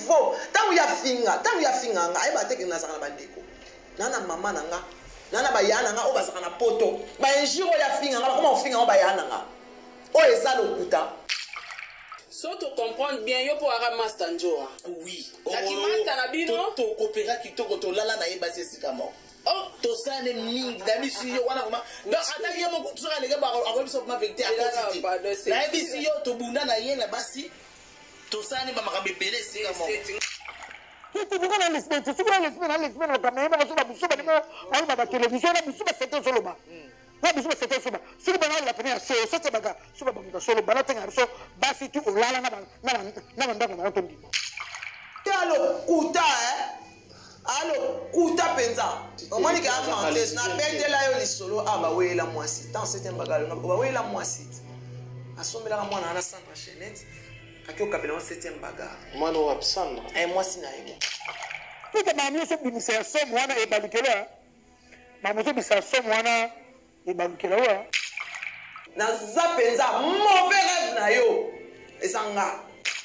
niveau tant ya finga nga ai ba te ke na saka na bandeko nana mama nanga nana ba yana nga o ba saka na poto ba enjiro ya finga nga comment finga o ba yana nga o eza lokuta. So tu comprends bien yo pour ara master njo. Oui. La ki master na bino to coopéra ki to ko lala na yeba sesikamo. Oh, to ça ne mingi dami si yo wana kuma. Donc ata yo mo kutsura les gars ba ko biso ma vérité à cause. Na yebi si yo to bunda na yena basi. To ça ne ba makambe belé sikamo. Tu vois la lesbienne, tu vois la lesbienne la caméra, la musuba ni ma télévision, la musuba c'était solo ba. La musuba c'était solo ba. Solo ba la pena c'est ça c'est baga. Suba ba muta solo ba la tenga so basi tu olala na ndako na tondi. Allo kuta allo kuta penza. Omani ka chanteuse na pete la yo lisolo aba wela mwasi. Tant c'est un bagalo na ba wela mwasi. Asomela ka mwana na Sandra Chenette. Akio kapela 7e bagarre. Mwana wa Sandra. Moi si na yego. Tout est mamie so binisa so mwana e balukela. Mamoto bisa so mwana e balukela wa. Na zapenza mauvais rêve na yo. Esanga.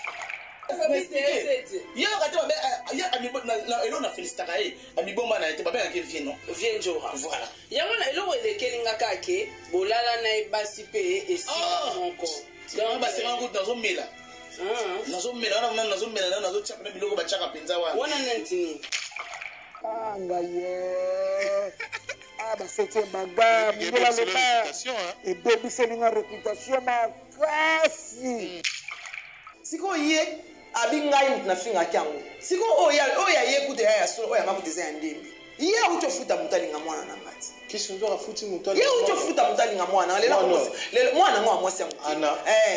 Yo ka to be ya amibo na elo na félicita ka e amibo ma na ete ba ke vient non vient jora. Voilà. Yango na elo ele kelinga kake bolala na ibasi pe esi monko. Donc ba se rango dans un mela. Nazo mela nazo chapa biloko ba chaka penza wa. Wana nantini. Ngaye. Ah bah c'était bagarre, il y a réputation et baby c'est une réputation ma classe. Siko ye abinga na finga kyango. Siko oya ye kude ya solo oya makuteza ya ndembi. Ye utofuta mutalinga mwana na ngati. Kisu ndo afuti mutalinga. Ye utofuta mutalinga mwana lela mwana ngo amwasi yango. Ana.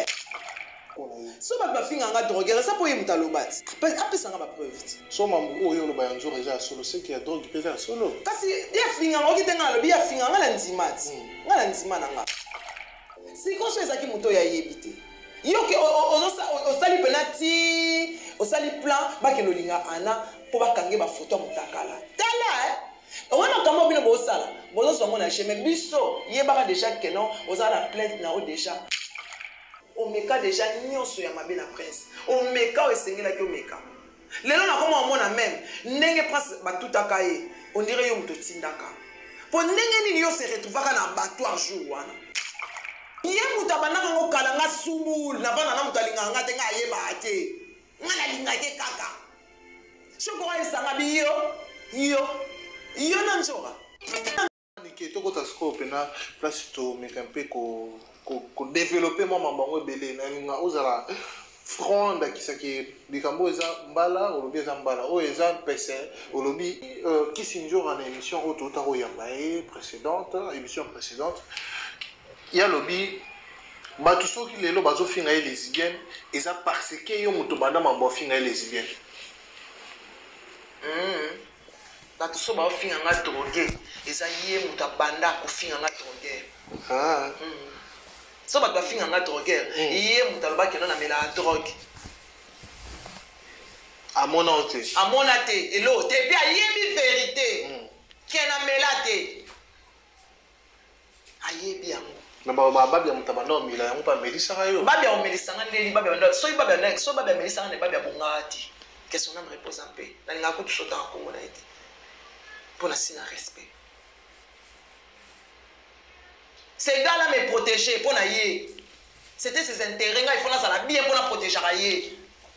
So ba finga nga droguer ça pour ye mutalobati. Apesa nga ba preuve. So mambu oyo lo bayanzo déjà solo c'est qu'il y a drogue pesa solo. Kasi ya finga ngo kitenga lo ya finga nga la nzimati. Nga la nzimana nga. Siko so ezaki muto ya yebite. Yo ke osali penati osali plan bakelolinga ana po bakange ba photo mutakala tala wana kama bino bosala bozo songo na chemin biso yebaka déjà que non osala plainte na o déjà omeka déjà nyonso ya mabe na prince omeka esengela ki omeka lelo na koma omona même ndenge prince batutaka ye on dirait yo muto tindaka po ndenge nini yo se retrouvaka na abattoir jour wana ye mutabana ngo kala nga sumbul na bana na mutalinga nga te nga yeba ate nga na linga ke kaka shoko isanga biyo na njoka nike to kota scope na place to make un peu ko développer moi mambango belé na nga ozala fronda kisaki bikambo eza mbala olobi eza mbala o eza pese olobi kisinjora na émission auto taro yamba émission précédente ya lobi batu soki lelo bazo finga lesbienne eza parce que yo muto banda mambo finga lesbienne batu so ba finga nga droguer eza ye muto banda ko finga nga droguer so ba finga nga droguer ye muto ba kena na mela drogue amona te elo te bi ayebi vérité kena mela te ayebi yango na babi ya mutabanda omila yango pa melisa yo babi ya omelisa nga ndeli babi ya so babi ya melisa nga ne babi ya bongati question na me repose en paix na linga ko tusota ko mona ete pour na sina respect ces gars là me protéger pour na ye c'était ses intérêts nga il faut na sala bien pour na protéger ye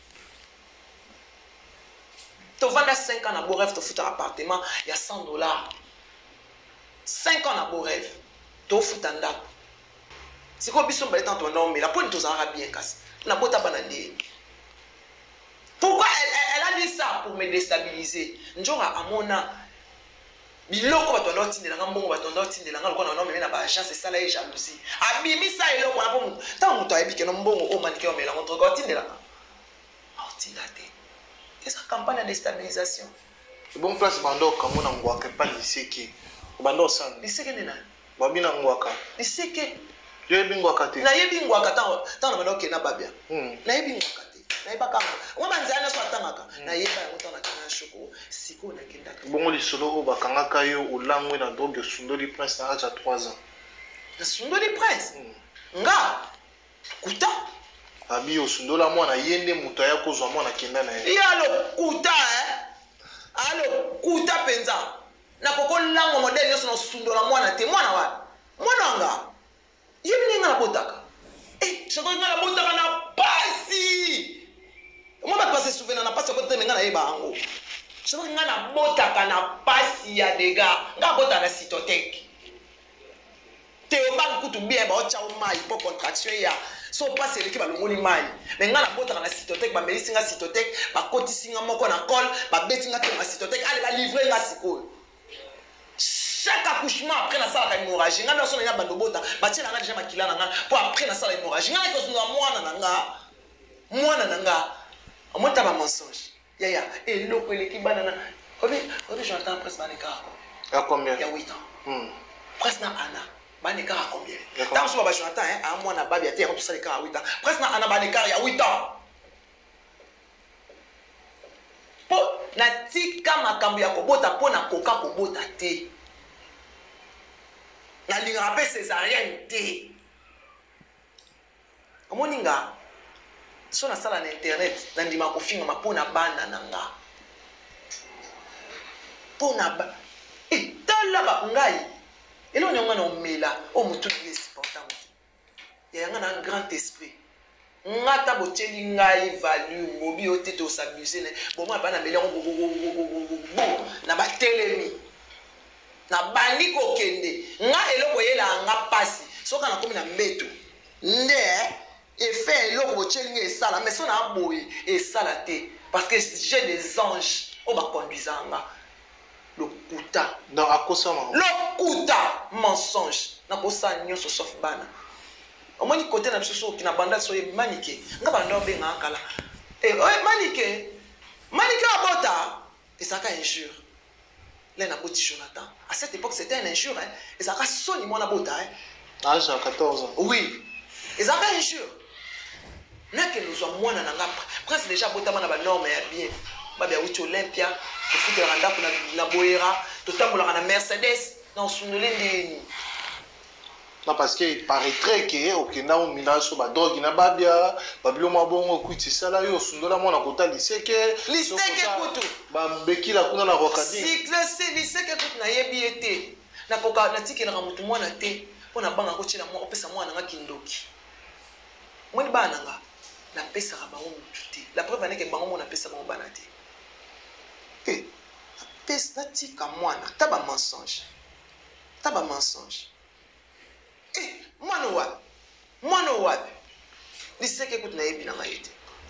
to vanda 5 ans na beau rêve to futa appartement il y a $100 5 ans na beau rêve to futa ndako siko biso mbali tanto na omela po nito zara bien kasi na bota banande. Pourquoi elle a dit ça pour me déstabiliser? Njora amona biloko batondo tindela ngambongo batondo tindela ngalo kona no mena ba chance ça la jalousie abimi ça eloko na po mutu tant mutu ayebi ke no mbongo o manike omela contre ko tindela tindate esa campagne de déstabilisation bon place bando kamona ngwaka pa liseki bando sana liseki nena babina ngwaka liseki yo ebingwaka te na yebingwaka tant na bano ke na babia na yebingwaka na yebaka ngo manzana so atangaka na yeba yango tana kana shoko siko na kendaka bongo lisolo o bakangaka yo olangwe na drogue sundoli prince na aja 3 ans na sundoli prince nga kuta abi osundola mwana yende moto aya kozwa mwana kenda na ye ye alokuta alokuta mpenza nakokolango modele nyonso na osundola mwana te mwana wapi mwana wanga ye bine nga nabotaka chakoki nga nabotaka na pasi mwa bato base souvena na pasi akota te me nga nayeba yango chakoki nga nabotaka na pasi ya dega nga nabotaka na cytoteke te obangi kutu bien baotyao mai mpo contraction ya so pasi eleki balongoli mai me nga nabotaka na cytoteke bamelisi nga cytoteke bakotisi nga moko na cole babeti nga te na cytoteke ale balivre nga sikoyo chaque accouchement après la salle d'hémorragie nga nyonso na bando bota batiela nga déjà makila na nga po après la salle d'hémorragie nga kozonga mwana na nga omota ba mensonge yaya eloko eleki bana na obi j'entends presque baneka à combien ya 8 ans presque na ana baneka à combien tant so ba Jonathan a mwana babi ate ko sala ka 8 ans presque na ana baneka ya 8 ans po na tika makambo ya kobota po na koka kobota te na lingaka mpe césarienne te omoni nga so nasala na internet nandima kofingama mpo na bana na nga mpo na tala ngai elo nyonga na omela o motu ye supportamo yanga na grand esprit nga ta botyeli ngai value mobi o te tosabuse ne bomoi bana mele yango na batelemi na bandi kokende nga eloko yela nga pasi soka na komi na mbeto nde efe eloko botyeli nga esala mais so na boye esala te parce que j'ai des anges o baconduisa nga lokuta donc akosama lokuta mensonge nakosala nyonso sauf bana omoni kote na biso soki na banda so ye manike nga banda obenga akala manike abota ezalaka injure là na boti Jonathan à cette époque c'était un injure et ça a sonné mon abota âge à 14 ans oui et ça a injure n'a que nous sommes moins na nga presque déjà bota na ba norme ya bien ba bia wuti Olympia to futa randa kuna na boera to tambola na Mercedes na sunule ndeni non parce que il paraîtrait que okenda o mina so ba drogue na babia babilo mabongo kuti sala yo sundola mona kota liseke kutu ba bekila kuna na rokadi cycle c'est liseke kutu na yebi ete na koka na tikela ka mutu mwana te pona banga ko tshela mo opesa mwana nga kindoki mwini bana nga na pesa ka bango mutu te la preuve n'est que bango mona pesa bango bana te pesa tika mwana taba mensonge mwana wapi liseke kutu na yebi na ngaite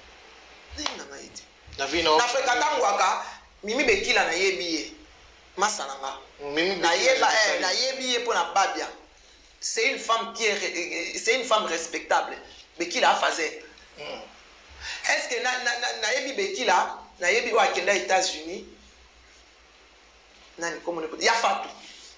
na vino na frekata ngwaka mimi bekila na yebi ye masana nga na yebi ye pona babia c'est une femme c'est une femme respectable bekila afaze est-ce que na yebi bekila na yebi wa kenda États-Unis nani comme on ya fatu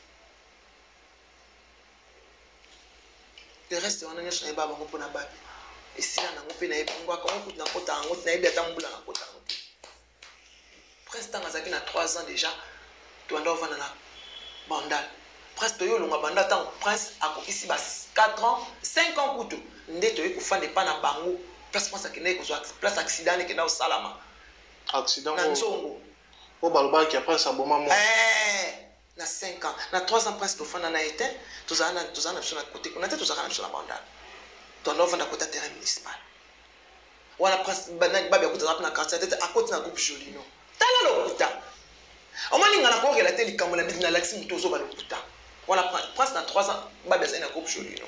le reste on a nyosho na baba ngo pona babi esila na ngope na ebungwa ka ngo na kota ngo na ebi atambula na kota ngo presque tanga zaki na 3 ans déjà to anda ovana na bandal presque yo longa bandal tant prince akokisi ba 4 ans 5 ans kutu nde to ekufande pa na bango place pense que ne ko place accident ke na o salama accident na nzongo o baloba ki après ça boma mo na 5 ans na 3 ans presque ofana na été tozana biso na côté kuna te tozana biso na bandal to anda ovana kota terrain municipal wana presque banani babi akota na quartier tete akoti na groupe Jolino tala lokuta omaninga na ko relater likambo la bidina laxi mutozo ba lokuta wana presque na 3 ans babi azali na groupe Jolino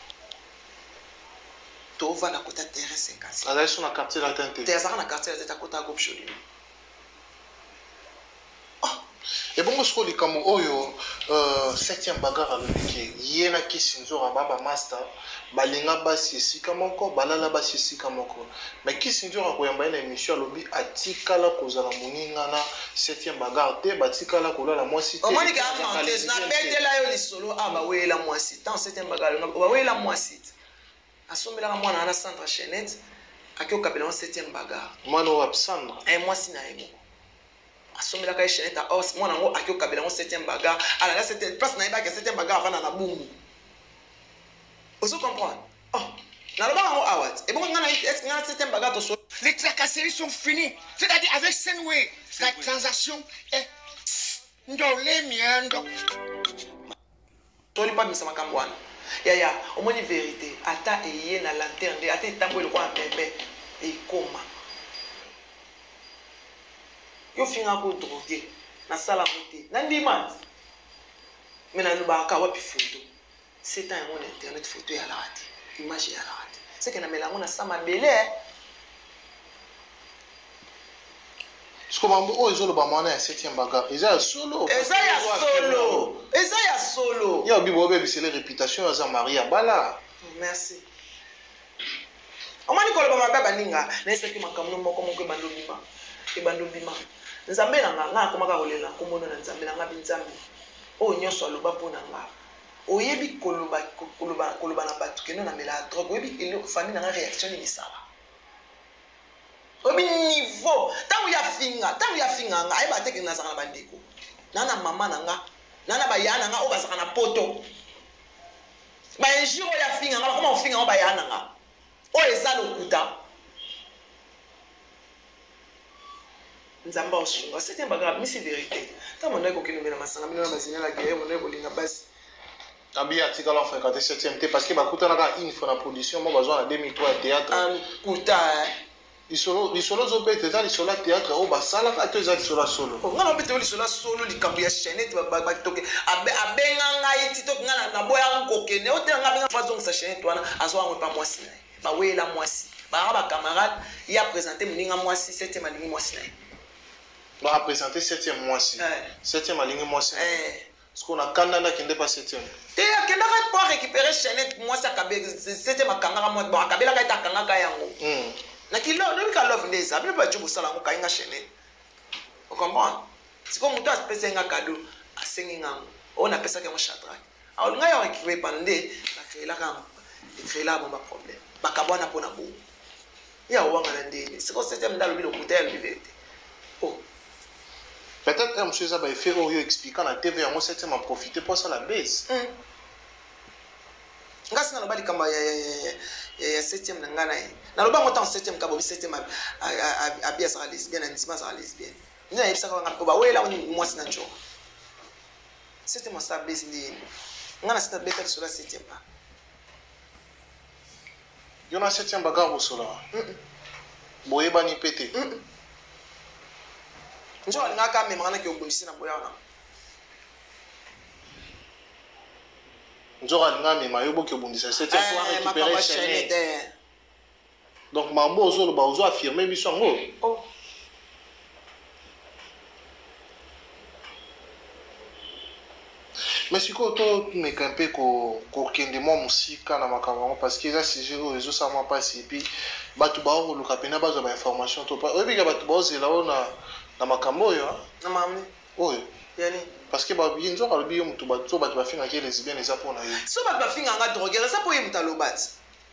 to va na kota terrain 50 ala sur na quartier la tente te azaka na quartier la tete akota groupe Jolino et bon ce que comme oyo 7e bagarre avec yena kisinzo baba master balinga basi sika moko balala basi sika moko mais kisinzo akoyamba na émission lobi atikala kozala moninga na 7e bagarre te batikala kolala mwasi te omoni ka montes na betela yo lisolo aba wela mwasi tant 7e bagarre ba wela mwasi asombela ka mwana na centre Chenette akio kabela 7e bagarre mwana wa Sandra mwasi na yebo asomela ka Chenette a os mwana ngo akio kabela 7e bagarre ala la 7e place na yeba ka 7e bagarre vana na bungu oso comprendre Les tracasseries sont finies. C'est-à-dire avec Senway, la transaction est... Ndolé miando. Toli pas misa makambo wana. Ya, au moins vérité. Ata eye na lanterne, ata etambo le kwa bébé et koma. Yo finga ko droguer na sala moté. Na ndima. Mais na lubaka wapi photo. C'est un mon internet photo ya la rate. Image ya la rate. C'est que na melango na sama belé. Sikomambo oyo ezoloba mwana ya 7e bagarre eza ya solo eza ya solo ya obibo obebisele réputation aza maria bala merci omani koloba mabe baninga naesaki makambo moko ebando bima nzambe na nga akomaka kolela komona na nzambe na nga binzambe oyo nyonso aloba mpo na nga oyebi koloba na bato keno na mela ya drogue oyebi famille na nga réaction nini esala obi niveau tango ya finga nga ayeba te ke nazaka na bandeko nana mama na nga nana baya na nga oyo bazaka na poto bainjure oyo ya finga nga bakoma kofinga oyo baya na nga oyo eza lokuta nzamba osunga c'était bagrave misi vérité ntango mondaki kokende na masanga bino na bazinyala guerre mondaki kolinga basi abi atikala ofréquenté 7e te parce que bakutanaka une fois na production mo bazwa na 2003 ya théâtre kuta lisolo zopete eza lisolo ya théâtre oyo basalaka to eza lisolo ya solo nga na opete lisolo ya solo likambo ya chaînette batoke abenga ngai ti toke nga na boya nkokende otela nga abenga azongisa chaînette wana azwa yango epa mwasi na ye baweyela mwasi baka bacamarade ye apresente moninga mwasi 7e alingi mwasi na ye baapresente 7e mwasi 7e alingi mwasi siko na kanda nakende pa 7e te akendaka po arécupérer chaînette mwasi 7e akangaka mwasi bon akabelaka ete akangaka yango nakilo nobika love ndeza bino bajo bosala yango kayinga chaînette ocomprendre siko moto apesa nga kado asengi ngango oyo napesaki yango shadrake aolinga yo récupérer pande nakreelaka bongo baproblème bakabwana mpo na bongo ya owanga na ndeni siko 7e ndalobi lokuta ya lobi vérité peut-être un monsieur eza baeffet oyo expliquant na tv yango 7e aprofite mpo asala base nga singa loba likambo ya 7e na nga na ye naloba yango ntango 7e kabobi 7e abi azaka lesbienne andima azaka lesbienne nde nayebisaka banga mpo bawela mwasi na njoka 7e asala base ndeni nga na sina beta lisolo ya 7e pa yo na 7e bagarre bosola boyebani mpe te njoka alingaka amemaka naki obundisi na boya wana nzoka alinga amema yo boki obundisa 7e po arécupérer chaînette donc mambo ozoloba ozo affirme biso yango mais sikoyo tomeka mpe kokende mwa mosika na makambo yango parce que eza sujet oyo ezosala mwa mpasi epuis bato baokoluka mpena bazwa bainformation to oyebika bato baozela oyo na makambo oyo na mamni oyo yani parce que babi nzoka alobi yo moto bato bato bafingaki lesbienne eza mpona ye so bato bafinganga drogere eza mpo ye moto aloba ti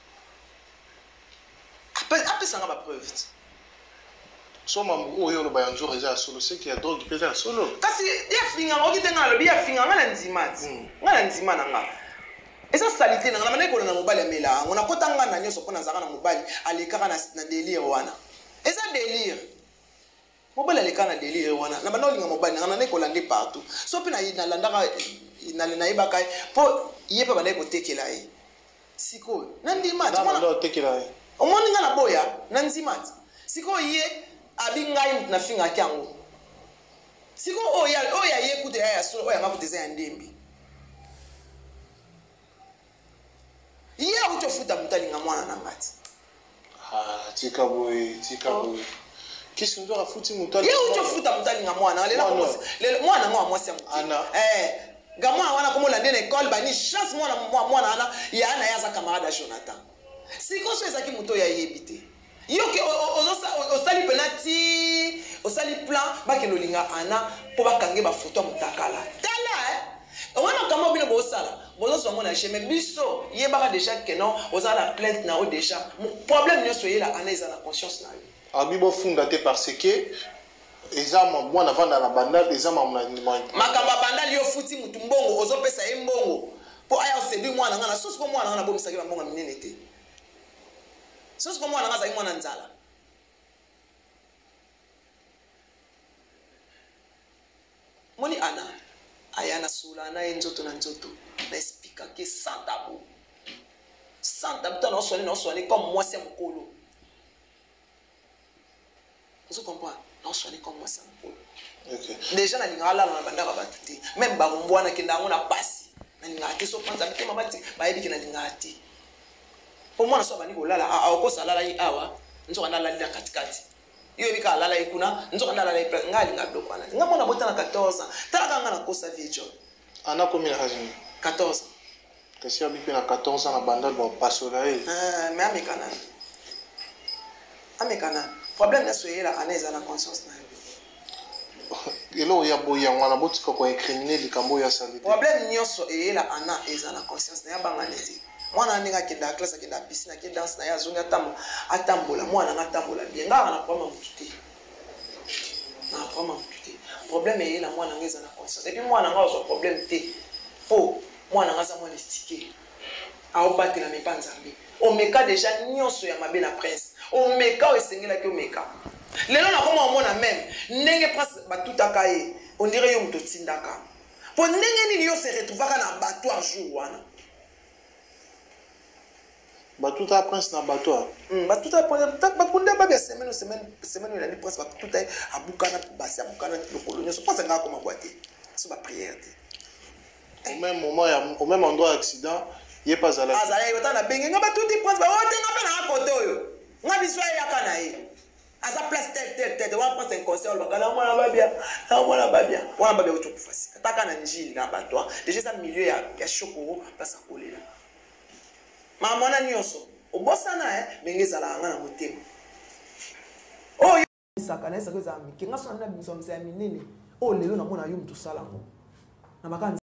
apesanga bapreuve ti so mambo oyo oloba ya nzoka eza ya solo seki ya drogue mpe eza ya solo kasi yafinganga oki te nga alobi yafinganga na ndima ti nga na ndima na nga eza salite na nga na manaki kolanda mobali amela yango nakota nga na nyonso mpo nazalaka na mobali alekaka na délire wana eza délire mobali alekaka na délire wana na banda olinga mobali na nga nanaki kolande partout so mpe nalandaka nayebaka ye mpo ye mpe bandaki kotekela ye sikoyo na ndima ti omoni nga na boya na nzima ti sikoyo ye abi ngai mutu nafingaki yango sikoyo oyo aye kuta ya solo oyo anga kuta eza ya ndembi ye auti ofuta mutu alinga mwana na nga ti tika boye kisi nzoka afuti mutu ye auti ofuta mutu alinga mwana mwana nga wa mwasi ya motu ga mwana wana komolande na ekole bani chance mwana wana ya ana ye aza camarade ya Jonathan sikoyo so ezalaki moto oyo ayebi te yoki osali pena ti osali plan bakende olinga ana mpo bakange bafoto ya motakala tala wana kama bino bosala bozozwa ngo na cheme biso yebaka déjà ke non ozala na plainte na o déjà problème nyonso oyela ana eza na conscience na yo abi bofunda te parce que eza mwana vanda na bandal eza makambo ya bandali yo futi mutu mbongo ozopesa ye mbongo mpo aya oseduire mwana nga na susi mpo mwana nga na bomisaki bambongo minene te soki mwana nga azali mwana nzala moni ana aya na sula na ye nzoto na nzoto na expliquake sans tabou to na oswani comme mwasi ya mokolo ozo comprendre na oswani comme mwasi ya mokolo déjà nalingaka lala na bandaka bato te même bamombo wana kenda yango na pasi nalingaka te so panza mitema bati bayebiki nalingaka te po mwana so abandi kolala aokosa alala ye awa nzoka nalalila katikati iyo bika alala ye kuna nzoka nalala ye nga alinga biloko wana nga mwana bota na 14 ans talaka nga nakosa vie jo ana komi na kazini 14 kasi abi na 14 ans na banda bapasola ye mais amekana problème na soyelaka na eza na conscience na yo eloko ya boyango wana botika koincrimine likambo oyo asali te problème nyonso eyela ana eza na conscience na ye abangani te mwana ndenge akendaka classe akendaka piscine ake danse na ye azongi atambola mwana nga atambola bien ngaka na problème mutu te na problème mutu te problème eyela mwana nga eza na conscience epuis mwana nga ozwa problème te po mwana nga aza mwana estike aobatela mepa nzambe omeka deja nyonso ya mabe na prince omeka oyo esengelaki omeka lelo nakoma omona meme ndenge prince batutaka ye ondire yo moto otindaka po ndenge nini yo se retrouvaka na bato a jour wana batuta prince na bato batuta bakunda babia semaine elandi prince batuta abukana basi abukana lokolo nyonso prince nga akoma bwa te so bapriere te au même endroit accident ye pas azala yota na benge nga batuti prince baotenga mpe na kote oyo nga biso ayaka na ye aza place tel wana prince inconscient olobaka na mwana babia otokufasi ataka na njili na bato deja eza milieu ya shokoro mpasi akolela mamona nyonso obosana ndenge ezalaka nga na motema oyo esaka na esaka ezala mike nga sona na biso ya minene oyo lelo namona yo moto osala ngo na makanzi